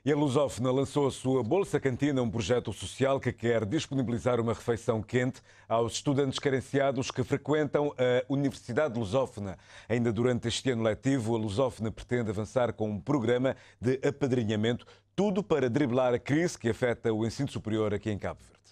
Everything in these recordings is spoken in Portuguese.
E a Lusófona lançou a sua Bolsa Cantina, um projeto social que quer disponibilizar uma refeição quente aos estudantes carenciados que frequentam a Universidade Lusófona. Ainda durante este ano letivo, a Lusófona pretende avançar com um programa de apadrinhamento, tudo para driblar a crise que afeta o ensino superior aqui em Cabo Verde.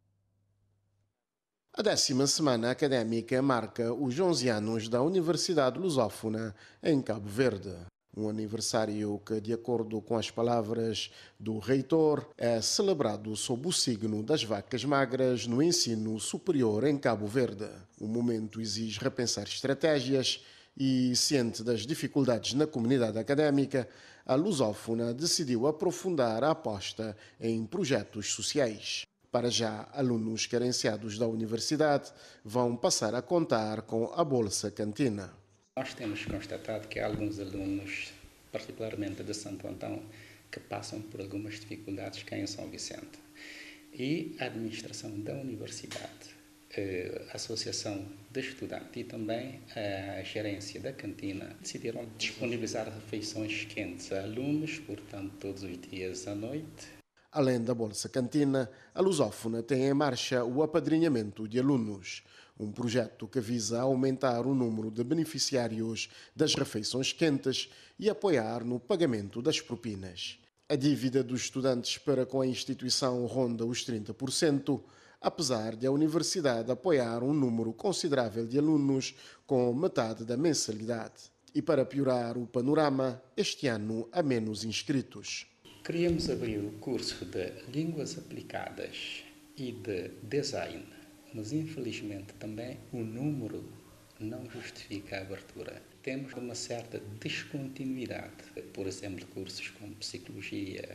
A 10ª semana académica marca os 11 anos da Universidade Lusófona em Cabo Verde. Um aniversário que, de acordo com as palavras do reitor, é celebrado sob o signo das vacas magras no ensino superior em Cabo Verde. O momento exige repensar estratégias e, ciente das dificuldades na comunidade académica, a Lusófona decidiu aprofundar a aposta em projetos sociais. Para já, alunos carenciados da universidade vão passar a contar com a Bolsa Cantina. Nós temos constatado que há alguns alunos, particularmente de Santo Antão, que passam por algumas dificuldades cá em São Vicente. E a administração da universidade, a associação de estudantes e também a gerência da cantina decidiram disponibilizar refeições quentes a alunos, portanto, todos os dias à noite. Além da Bolsa Cantina, a Lusófona tem em marcha o apadrinhamento de alunos, um projeto que visa aumentar o número de beneficiários das refeições quentes e apoiar no pagamento das propinas. A dívida dos estudantes para com a instituição ronda os 30%, apesar de a universidade apoiar um número considerável de alunos com metade da mensalidade. E para piorar o panorama, este ano há menos inscritos. Queríamos abrir o curso de Línguas Aplicadas e de Design, mas infelizmente também o número não justifica a abertura. Temos uma certa descontinuidade, por exemplo, cursos como Psicologia,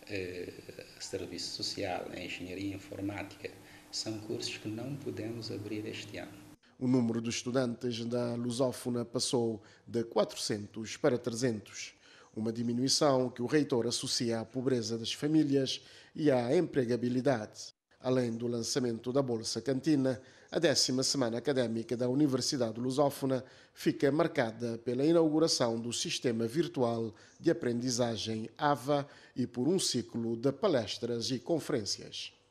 Serviço Social, Engenharia Informática, são cursos que não podemos abrir este ano. O número de estudantes da Lusófona passou de 400 para 300. Uma diminuição que o reitor associa à pobreza das famílias e à empregabilidade. Além do lançamento da Bolsa Cantina, a 10ª semana académica da Universidade Lusófona fica marcada pela inauguração do Sistema Virtual de Aprendizagem AVA e por um ciclo de palestras e conferências.